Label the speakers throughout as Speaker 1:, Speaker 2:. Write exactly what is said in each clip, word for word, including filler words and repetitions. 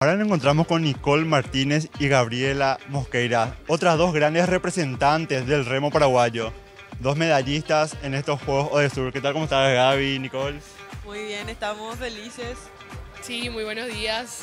Speaker 1: Ahora nos encontramos con Nicole Martínez y Gabriela Mosqueira, otras dos grandes representantes del remo paraguayo, dos medallistas en estos Juegos Odesur. ¿Qué tal? ¿Cómo estás, Gaby, Nicole?
Speaker 2: Muy bien, estamos felices.
Speaker 3: Sí, muy buenos días.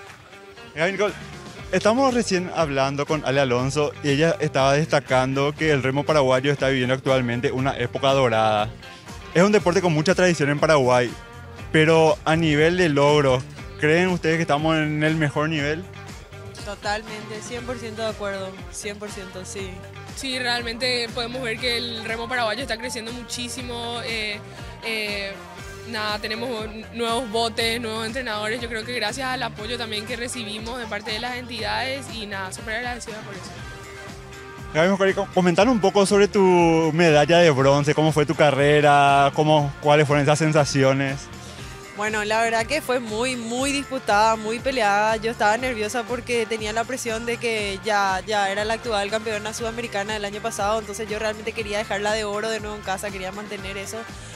Speaker 1: Gaby, Nicole, estamos recién hablando con Ale Alonso y ella estaba destacando que el remo paraguayo está viviendo actualmente una época dorada. Es un deporte con mucha tradición en Paraguay, pero a nivel de logros, ¿creen ustedes que estamos en el mejor nivel?
Speaker 2: Totalmente, cien por ciento de acuerdo, cien por ciento, sí.
Speaker 3: Sí, realmente podemos ver que el remo paraguayo está creciendo muchísimo. Eh, eh, nada, tenemos nuevos botes, nuevos entrenadores. Yo creo que gracias al apoyo también que recibimos de parte de las entidades y nada, súper agradecida por eso.
Speaker 1: Gaby Mosqueira, comentar un poco sobre tu medalla de bronce, cómo fue tu carrera, cómo, cuáles fueron esas sensaciones.
Speaker 2: Bueno, la verdad que fue muy, muy disputada, muy peleada. Yo estaba nerviosa porque tenía la presión de que ya, ya era la actual campeona sudamericana del año pasado, entonces yo realmente quería dejarla de oro de nuevo en casa, quería mantener eso.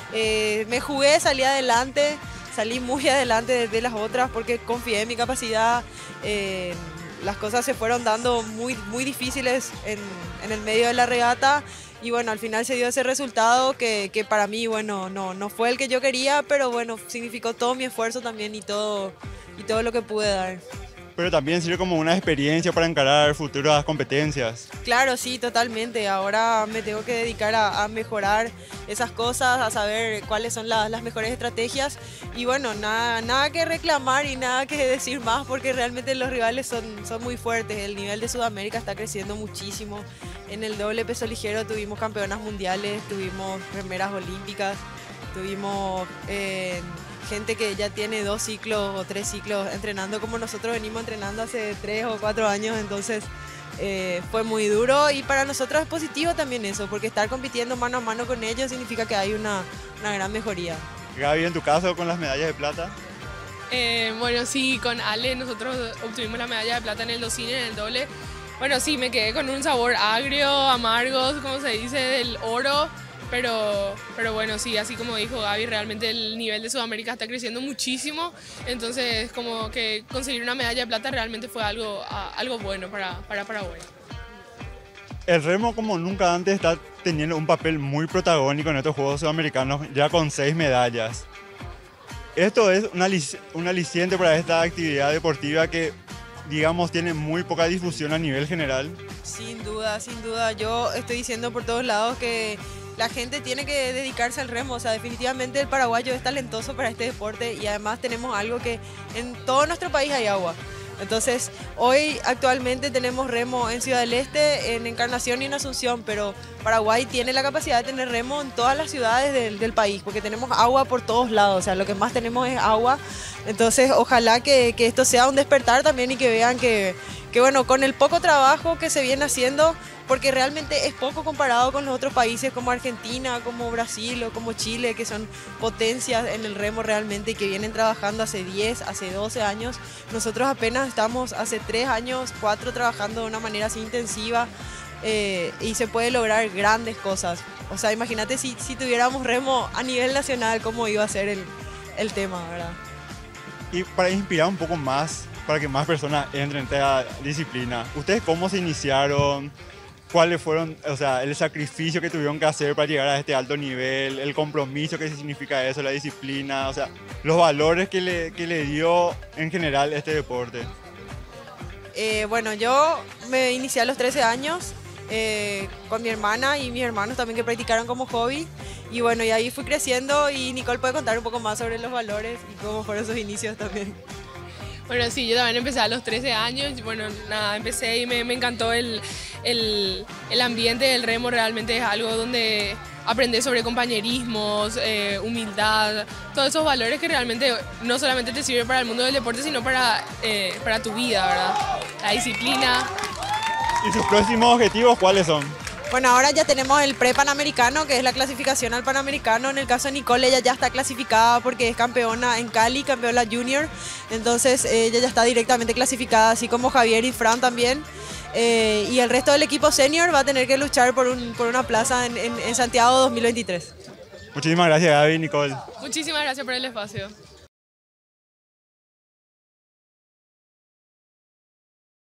Speaker 2: Eh, me jugué, salí adelante, salí muy adelante de, de las otras porque confié en mi capacidad. Eh, las cosas se fueron dando muy, muy difíciles en, en el medio de la regata. Y bueno, al final se dio ese resultado que, que para mí, bueno, no, no fue el que yo quería, pero bueno, significó todo mi esfuerzo también y todo, y todo lo que pude dar.
Speaker 1: Pero también sirve como una experiencia para encarar futuras competencias.
Speaker 2: Claro, sí, totalmente. Ahora me tengo que dedicar a, a mejorar esas cosas, a saber cuáles son las, las mejores estrategias. Y bueno, nada, nada que reclamar y nada que decir más porque realmente los rivales son, son muy fuertes. El nivel de Sudamérica está creciendo muchísimo. En el doble peso ligero tuvimos campeonas mundiales, tuvimos remeras olímpicas, tuvimos eh, gente que ya tiene dos ciclos o tres ciclos entrenando como nosotros venimos entrenando hace tres o cuatro años, entonces eh, fue muy duro y para nosotros es positivo también eso, porque estar compitiendo mano a mano con ellos significa que hay una, una gran mejoría.
Speaker 1: Gaby, en tu caso, con las medallas de plata.
Speaker 3: Eh, bueno, sí, con Ale nosotros obtuvimos la medalla de plata en el dos cien y en el doble. Bueno, sí, me quedé con un sabor agrio, amargo, como se dice, del oro. Pero, pero bueno, sí, así como dijo Gaby, realmente el nivel de Sudamérica está creciendo muchísimo, entonces como que conseguir una medalla de plata realmente fue algo, algo bueno para, para Paraguay.
Speaker 1: El remo como nunca antes está teniendo un papel muy protagónico en estos Juegos Sudamericanos, ya con seis medallas. Esto es un, alic un aliciente para esta actividad deportiva que, digamos, tiene muy poca difusión a nivel general.
Speaker 2: Sin duda, sin duda, yo estoy diciendo por todos lados que la gente tiene que dedicarse al remo, o sea, definitivamente el paraguayo es talentoso para este deporte y además tenemos algo que en todo nuestro país hay agua. Entonces, hoy actualmente tenemos remo en Ciudad del Este, en Encarnación y en Asunción, pero Paraguay tiene la capacidad de tener remo en todas las ciudades del, del país, porque tenemos agua por todos lados, o sea, lo que más tenemos es agua. Entonces, ojalá que, que esto sea un despertar también y que vean que, que, bueno, con el poco trabajo que se viene haciendo, porque realmente es poco comparado con los otros países como Argentina, como Brasil o como Chile, que son potencias en el remo realmente y que vienen trabajando hace diez, hace doce años. Nosotros apenas estamos hace tres años, cuatro trabajando de una manera así intensiva eh, y se puede lograr grandes cosas. O sea, imagínate si, si tuviéramos remo a nivel nacional, cómo iba a ser el, el tema, ¿verdad?
Speaker 1: Y para inspirar un poco más, para que más personas entren en esta disciplina, ¿ustedes cómo se iniciaron? ¿Cuáles fueron, o sea, el sacrificio que tuvieron que hacer para llegar a este alto nivel, el compromiso que significa eso, la disciplina, o sea, los valores que le, que le dio en general este deporte?
Speaker 2: Eh, bueno, yo me inicié a los trece años eh, con mi hermana y mis hermanos también que practicaron como hobby. Y bueno, y ahí fui creciendo y Nicole puede contar un poco más sobre los valores y cómo fueron sus inicios también.
Speaker 3: Bueno, sí, yo también empecé a los trece años, bueno, nada, empecé y me, me encantó el, el, el ambiente del remo, realmente es algo donde aprendes sobre compañerismos, eh, humildad, todos esos valores que realmente no solamente te sirven para el mundo del deporte, sino para, eh, para tu vida, ¿verdad? La disciplina.
Speaker 1: ¿Y sus próximos objetivos cuáles son?
Speaker 2: Bueno, ahora ya tenemos el pre-panamericano, que es la clasificación al panamericano. En el caso de Nicole, ella ya está clasificada porque es campeona en Cali, campeona junior. Entonces, ella ya está directamente clasificada, así como Javier y Fran también. Eh, y el resto del equipo senior va a tener que luchar por, un, por una plaza en, en, en Santiago dos mil veintitrés.
Speaker 1: Muchísimas gracias, Gaby, Nicole.
Speaker 3: Muchísimas gracias por el espacio.